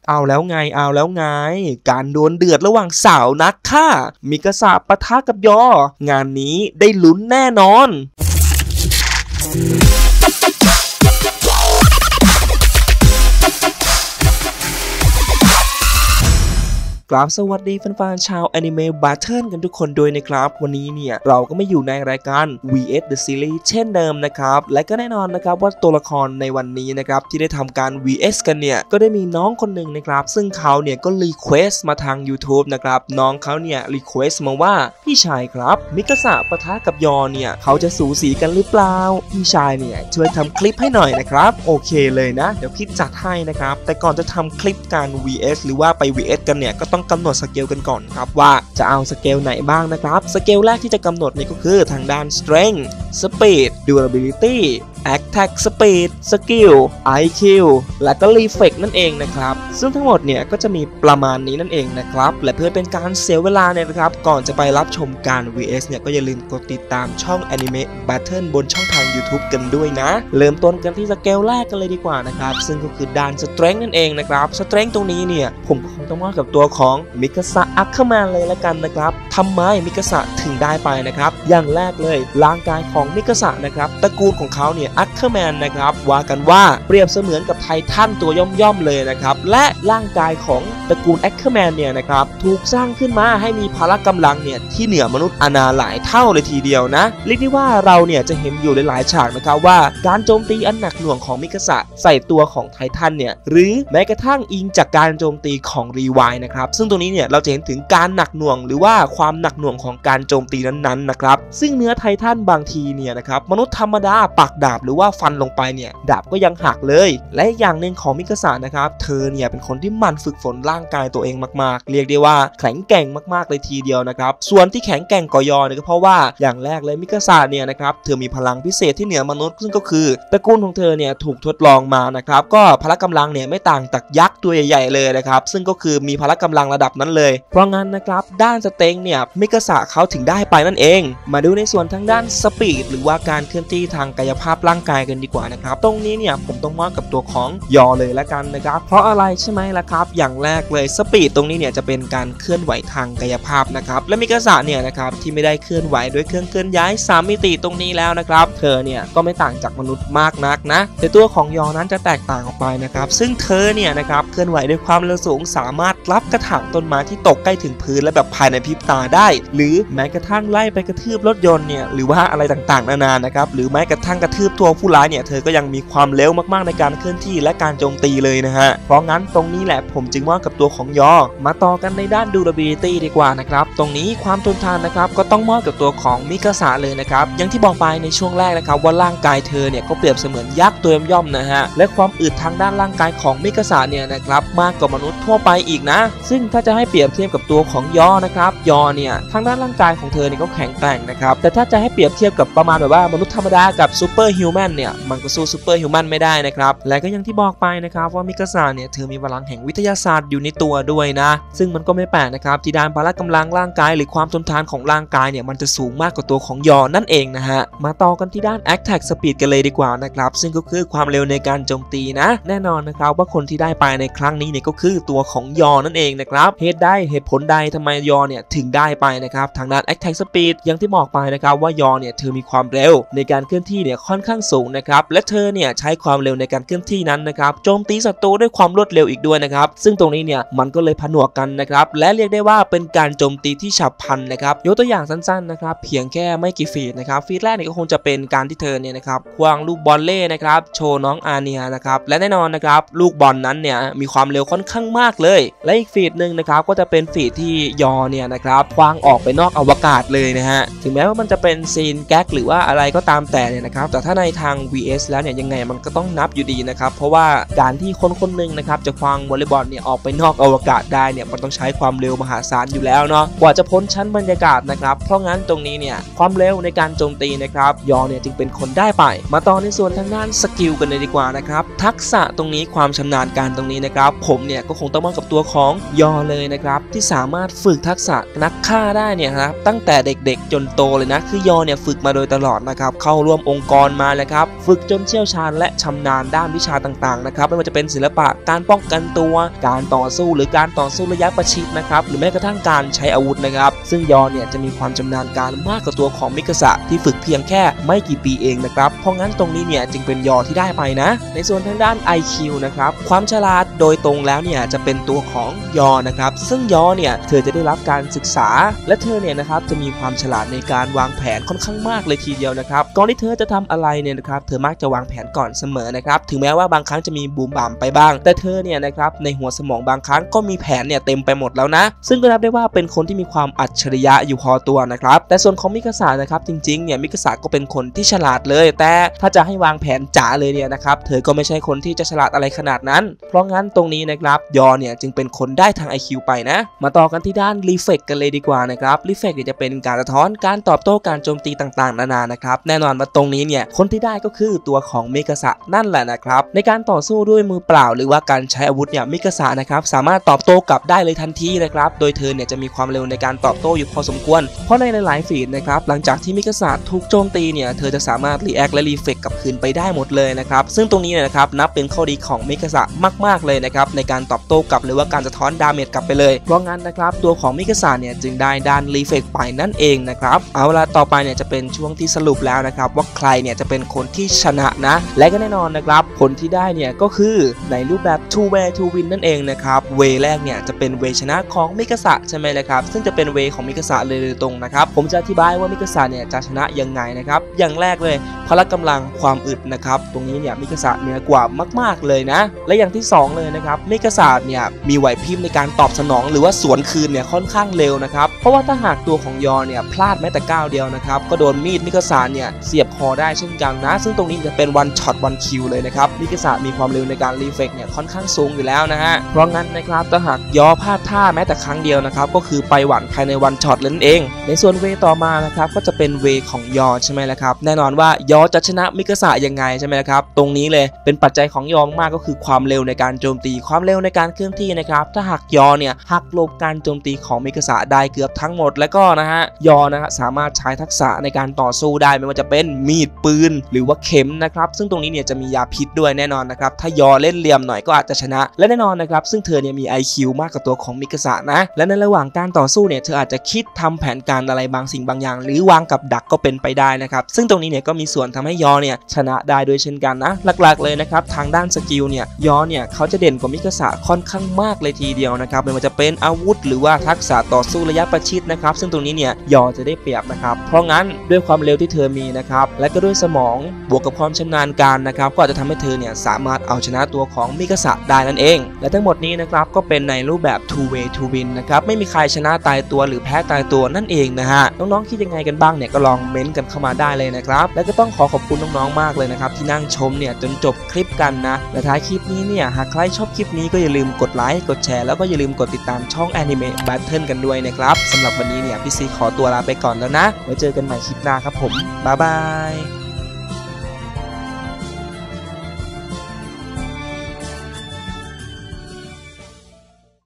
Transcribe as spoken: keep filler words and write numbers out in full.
เอาแล้วไงเอาแล้วไงการดวลเดือดระหว่างสาวนักฆ่ามิกาสะปะทะกับยองานนี้ได้ลุ้นแน่นอนกราบสวัสดีแฟนๆชาวแอนิเมะบาทเทิลกันทุกคนด้วยนะครับวันนี้เนี่ยเราก็ไม่อยู่ในรายการ วี เอส The Series เช่นเดิมนะครับและก็แน่นอนนะครับว่าตัวละครในวันนี้นะครับที่ได้ทำการ วี เอส กันเนี่ยก็ได้มีน้องคนหนึ่งนะครับซึ่งเขาเนี่ยก็รีเควสมาทาง YouTube นะครับน้องเขาเนี่ยรีเควสมาว่าพี่ชายครับมิกาสะปะทะกับยอเนี่ยเขาจะสูสีกันหรือเปล่าพี่ชายเนี่ยช่วยทำคลิปให้หน่อยนะครับโอเคเลยนะเดี๋ยวพี่จัดให้นะครับแต่ก่อนจะทำคลิปการ วี เอส หรือว่าไป วี เอส กันเนี่ยก็ต้องกำหนดสเกลกันก่อนครับว่าจะเอาสเกลไหนบ้างนะครับสเกลแรกที่จะกำหนดนี่ก็คือทางด้าน strength speed durability attack speed skill ไอ คิว และก็ reflex นั่นเองนะครับซึ่งทั้งหมดเนี่ยก็จะมีประมาณนี้นั่นเองนะครับและเพื่อเป็นการเสียเวลาเนี่ยนะครับก่อนจะไปรับชมการ วี เอส เนี่ยก็อย่าลืมกดติดตามช่อง Anime Battle บนช่องทาง YouTube กันด้วยนะเริ่มต้นกันที่สเกลแรกกันเลยดีกว่านะครับซึ่งก็คือด้าน strength นั่นเองนะครับ strength ตรงนี้เนี่ยผมก็คงต้องว่ากับตัวของมิกาสะอัคเคอร์แมนเลยละกันนะครับทำไมมิกาสะถึงได้ไปนะครับอย่างแรกเลยร่างกายของมิกาสะนะครับตระกูลของเขาเนี่ยอัคเคอร์แมนนะครับว่ากันว่าเปรียบเสมือนกับไททันตัวย่อมๆเลยนะครับและร่างกายของตระกูลอัคเคอร์แมนเนี่ยนะครับถูกสร้างขึ้นมาให้มีพละกำลังเนี่ยที่เหนือมนุษย์อนาหลายเท่าเลยทีเดียวนะเรียกได้ว่าเราเนี่ยจะเห็นอยู่หลายๆฉากนะครับว่าการโจมตีอันหนักหน่วงของมิกาสะใส่ตัวของไททันเนี่ยหรือแม้กระทั่งอิงจากการโจมตีของรีไวน์นะครับซึ่งตรงนี้เนี่ยเราจะเห็นถึงการหนักหน่วงหรือว่าความหนักหน่วงของการโจมตีนั้นๆนะครับซึ่งเนื้อไททันบางทีเนี่ยนะครับมนุษย์ธรรมดาปักดาบหรือว่าฟันลงไปเนี่ยดาบก็ยังหักเลยและอย่างหนึ่งของมิกาสะนะครับเธอเนี่ยเป็นคนที่หมั่นฝึกฝนร่างกายตัวเองมากๆเรียกได้ว่าแข็งแกร่งมากๆเลยทีเดียวนะครับส่วนที่แข็งแกร่งกว่ายอเนี่ยก็เพราะว่าอย่างแรกเลยมิกาสะเนี่ยนะครับเธอมีพลังพิเศษที่เหนือมนุษย์ซึ่งก็คือตระกูลของเธอเนี่ยถูกทดลองมานะครับก็พละกำลังเนี่ยไม่ต่างจากยักษ์ตัวใหญ่ๆเลยนะครับซึ่งก็คือมีพละกำลังระดับนั้นเลยเพราะงั้นนะครับด้านสเต็งเนี่ยมิกาสะเขาถึงได้ไปนั่นเองมาดูในส่วนทางด้านสปีดหรือว่าการเคลื่อนที่ทางกายภาพร่างกายกันดีกว่านะครับตรงนี้เนี่ยผมต้องมอบกับตัวของยอเลยละกันนะครับเพราะอะไรใช่ไหมล่ะครับอย่างแรกเลยสปีดตรงนี้เนี่ยจะเป็นการเคลื่อนไหวทางกายภาพนะครับและมิกาสะเนี่ยนะครับที่ไม่ได้เคลื่อนไหวด้วยเครื่องเคลื่อนย้ายสามมิติตรงนี้แล้วนะครับเธอเนี่ยก็ไม่ต่างจากมนุษย์มากนักนะแต่ตัวของยอนั้นจะแตกต่างออกไปนะครับซึ่งเธอเนี่ยนะครับเคลื่อนไหวด้วยความเร็วสูงสามารถรับกระถางต้นไม้ที่ตกใกล้ถึงพื้นและแบบภายในพริบตาได้หรือแม้กระทั่งไล่ไปกระทืบรถยนต์เนี่ยหรือว่าอะไรต่างๆนานานะครับหรือแม้กระทั่งกระทืบตัวผู้ร้ายเนี่ยเธอก็ยังมีความเร็วมากๆในการเคลื่อนที่และการโจมตีเลยนะฮะเพราะงั้นตรงนี้แหละผมจึงว่ากับตัวของยอมาต่อกันในด้าน durability ดีกว่านะครับตรงนี้ความทนทานนะครับก็ต้องมอบกับตัวของมิกาสะเลยนะครับอย่างที่บอกไปในช่วงแรกนะครับว่าร่างกายเธอเนี่ยก็เปรียบเสมือนยักษ์ตัวย่อมๆนะฮะและความอึดทางด้านร่างกายของมิกาสะเนี่ยนะครับมากกว่ามนุษย์ทั่วไปอีกนะซึ่งถ้าจะให้เปรียบเทียบกับตัวของยอนะครับยอเนี่ยทางด้านร่างกายของเธอเนี่ยก็แข็งแกร่งนะครับแต่ถ้าจะให้เปรียบเทียบกับประมาณแบบว่ามนุษย์ธรรมดากับซูเปอร์ฮิวแมนเนี่ยมันก็สู้ซูเปอร์ฮิวแมนไม่ได้นะครับและก็อย่างที่บอกไปนะครับว่ามิกาสะเนี่ยเธอมีพลังแห่งวิทยาศาสตร์อยู่ในตัวด้วยนะซึ่งมันก็ไม่แปลกนะครับที่ด้านพละกำลังร่างกายหรือความทนทานของร่างกายเนี่ยมันจะสูงมากกว่าตัวของยอนั่นเองนะฮะมาต่อกันที่ด้าน attack speed กันเลยดีกว่านะครับซึ่งก็คือความเร็วในการโจมตีนะแน่นอนนะครับว่าคนที่ได้ไปในครั้งนี้เนี่ยก็คือตัวของยอนั่นเองนะครับเหตุใดเหตุผลใดทำไมยอเนี่ยถึงได้ไปนะครับทางด้าน attack speed อย่างที่บอกไปนะครับว่ายอเนี่ยเธอมีความเร็วในการเคลื่อนที่เนี่ยค่อนข้างสูงนะครับและเธอเนี่ยใช้ความเร็วในการเคลื่อนที่นั้นนะครับโจมตีศัตรูด้วยความรวดเร็วอีกด้วยนะครับซึ่งตรงนี้เนี่ยมันก็เลยผนวกกันนะครับและเรียกได้ว่าเป็นการโจมตีที่ฉับพลันนะครับยกตัวอย่างสั้นๆนะครับเพียงแค่ไม่กี่ฟีดนะครับฟีดแรกเนี่ยก็คงจะเป็นการที่เธอเนี่ยนะครับควางลูกบอลเล่นะครับโชว์น้องอาเนียนะครับและแน่นอนนะครับลูกบอลนั้นเนี่ยมีความเร็วค่อนข้างมากเลยและอีกฟีดหนึ่งนะครับก็จะเป็นฟีดที่ยอเนี่ยนะครับควางออกไปนอกอวกาศเลยนะฮะถึงแม้ว่ามันจะเป็นซีนแก๊กหรือว่าอะไรก็ตามแต่เนี่ยนะครับแต่ถ้าในทาง วี เอส แล้วเนี่ยยังไงมันก็ต้องนับอยู่ดีนะครับเพราะว่าการที่คนคนหนึ่งนะครับจะควางวอลเลย์บอลเนี่ยออกไปนอกอวกาศได้เนี่ยมันต้องใช้ความเร็วมหาศาลอยู่แล้วเนาะกว่าจะพ้นชั้นบรรยากาศนะครับเพราะงั้นตรงนี้เนี่ยความเร็วในการโจมตีนะครับยอเนี่ยจึงเป็นคนได้ไปมาต่อในส่วนทางด้านสกิลกันเลยดีกว่านะครับทักษะตรงนี้ความชำนาญการตรงนี้นะครับผมเนี่ยก็คงต้องมองกับตัวของยอเลยนะครับที่สามารถฝึกทักษะนักฆ่าได้เนี่ยครับตั้งแต่เด็กๆจนโตเลยนะคือยอเนี่ยฝึกมาโดยตลอดนะครับเข้าร่วมองค์กรมานะครับฝึกจนเชี่ยวชาญและชำนาญด้านวิชาต่างๆนะครับไม่ว่าจะเป็นศิลปะการป้องกันตัวการต่อสู้หรือการต่อสู้ระยะประชิดนะครับหรือแม้กระทั่งการใช้อาวุธนะครับซึ่งยอเนี่ยจะมีความชำนาญการมากกว่าตัวของมิกาสะที่ฝึกเพียงแค่ไม่กี่ปีเองนะครับเพราะงั้นตรงนี้เนี่ยจึงเป็นยอที่ได้ไปนะในส่วนทางด้าน ไอ คิว นะครับความฉลาดโดยตรงแล้วเนี่ยจะเป็นตัวของยอนะครับซึ่งยอเนี่ยเธอจะได้รับการศึกษาและเธอเนี่ยนะครับจะมีความฉลาดในการวางแผนค่อนข้างมากเลยทีเดียวนะครับก่อนที่เธอจะทำอะไรเนี่ยนะครับเธอมักจะวางแผนก่อนเสมอนะครับถึงแม้ว่าบางครั้งจะมีบูมบ่ามไปบ้างแต่เธอเนี่ยนะครับในหัวสมองบางครั้งก็มีแผนเนี่ยเต็มไปหมดแล้วนะซึ่งก็นับได้ว่าเป็นคนที่มีความอัจฉริยะอยู่พอตัวนะครับแต่ส่วนของมิกาสะนะครับจริงๆเนี่ยมิกาสะก็เป็นคนที่ฉลาดเลยแต่ถ้าจะให้วางแผนจ๋าเลยเนี่ยนะครับเธอก็ไม่ใช่คนที่จะฉลาดอะไรขนาดนั้นเพราะงั้นตรงนี้นะครับยอเนี่ยจึงเป็นคนได้ทาง ไอ คิว ไปนะมาต่อกันที่ด้านรีเฟกกันเลยดีกว่านะครับรีเฟกเนี่ยจะเป็นการสะท้อนการตอบโต้การโจมตีต่างๆนานานะครับแน่นอนว่าตรงนี้เนี่ยคนที่ได้ก็คือตัวของมิกาสะนั่นแหละนะครับในการต่อสู้ด้วยมือเปล่าหรือว่าการใช้อาวุธเนี่ยมิกาสะนะครับสามารถตอบโต้กลับได้เลยทันทีนะครับโดยเธอเนี่ยจะมีความเร็วในการตอบโต้อยู่พอสมควรเพราะในหลายๆฟีดนะครับหลังจากที่มิกาสะถูกโจมตีเนี่ยเธอจะสามารถรีแอคและรีเฟกกลับคืนไปได้หมดเลยนะครับซึ่งตรงนี้เนี่ยนะครับนับเป็นข้อดีของมิกาสะมากๆเลยนะครับในการตอบโต้กลับหรือว่าการสะท้อนดาเมจกลับไปเลยเพราะงั้นนะครับตัวของมิกาสะเนี่ยจึงได้ด้านรีเฟกไปนั่นเองนะครับเอาละต่อไปเนี่ยจะเป็นช่วงที่สรุปแล้วนะครับว่าใครเนี่ยจะเป็นคนที่ชนะนะและก็แน่นอนนะครับผลที่ได้เนี่ยก็คือในรูปแบบ two way to win นั่นเองนะครับเวแรกเนี่ยจะเป็นเวชนะของมิกาสะใช่ไหมเลยครับซึ่งจะเป็นเวของมิกาสะเลยตรงนะครับผมจะอธิบายว่ามิกาสะเนี่ยจะชนะยังไงนะครับอย่างแรกเลยพละกำลังความอึดนะครับตรงนี้เนี่ยมิกาสะเหนือกว่ามากๆเลยนะและอย่างที่สองเลยนะครับมิกาสะเนี่ยมีไหวพริบในการตอบสนองหรือว่าสวนคืนเนี่ยค่อนข้างเร็วนะครับเพราะว่าถ้าหากตัวของยอเนี่ยพลาดแม้แต่ก้าวเดียวนะครับก็โดนมีดมิกาสะเนี่ยเสียบคอได้เช่นกันนะซึ่งตรงนี้จะเป็นวันช็อตวันคิวเลยนะครับมิกาสะมีความเร็วในการรีเฟกเนี่ยค่อนข้างสูงอยู่แล้วนะฮะเพราะงั้นนะครับถ้าหากยอพลาดท่าแม้แต่ครั้งเดียวนะครับก็คือไปหวั่นภายในวันช็อตนั่นเองในส่วนเวต่อมานะครับก็จะเป็นเวของยอใช่ไหมล่ะครับแน่นอนว่ายอจะชนะมิกาสะยังไงใช่ไหมล่ะครับตรงนี้เลยเป็นปัจจัยของยอมากก็คือความเร็วในการโจมตีความเร็วในการเคลื่อนที่นะครับถ้าหากยอเนี่ยหักหลบการโจมตีของมิกาสะได้เกือบทั้งหมดแล้วก็นะฮะยอนะฮะสามารถใช้ทักษะในการต่อสู้ได้ไม่ว่าจะเป็นมีดปืนหรือว่าเข็มนะครับซึ่งตรงนี้เนี่ยจะมียาพิษด้วยแน่นอนนะครับถ้ายอเล่นเหลี่ยมหน่อยก็อาจจะชนะและแน่นอนนะครับซึ่งเธอเนี่ยมี ไอ คิว มากกว่าตัวของมิกาสะนะและในระหว่างการต่อสู้เนี่ยเธออาจจะคิดทำแผนการอะไรบางสิ่งบางอย่างหรือวางกับดักก็เป็นไปได้นะครับซึ่งตรงนี้เนี่ยก็มีส่วนทำให้ยอเนี่ยชนะได้ด้วยเช่นกันนะหลักๆเลยนะครับทางด้านสกิลเนี่ยยอเนี่ยเขาจะเด่นกว่ามิกาสะค่อนข้างมากเลยทีเดียวนะครับไม่ว่าจะเป็นอาวุธหรือว่าทักษะต่อสู้ระยะประชิดนะครับซึ่งตรงนี้เนี่ยยอจะได้เปรียบนะครับเพราะงั้นด้วยความเร็วที่เธอมีนะครับและก็ด้วยสมองบวกกับความชำนาญการนะครับก็อาจจะทำให้เธอเนี่ยสามารถเอาชนะตัวของมิกาสะได้นั่นเองและทั้งหมดนี้นะครับก็เป็นในรูปแบบ two way to win นะครับไม่มีใครชนะตายตัวหรือแพ้ตายตัวนั่นเองนะฮะน้องๆคิดยังไงกันบ้างเนี่ยก็ลองเม้นต์กันเข้ามาได้เลยนะครับและก็ต้องขอขอบคุณน้องๆมากเลยนะครับที่นั่งชมเนี่ยจนจบคลิปกันนะและท้ายคลิปนี้เนี่ยหากใครชอบคลิปนี้ก็อย่าลืมกดไลค์กดแชร์แล้วก็อย่าลืมกดติดตามช่อง Anime Battle กันด้วยนะครับสำหรับวันนี้เนี่ยพี่ซีขอตัวลาไปก่อนแล้วนะไว้เจอกันใหม่คลิปหน้าครับผมบ๊ายบาย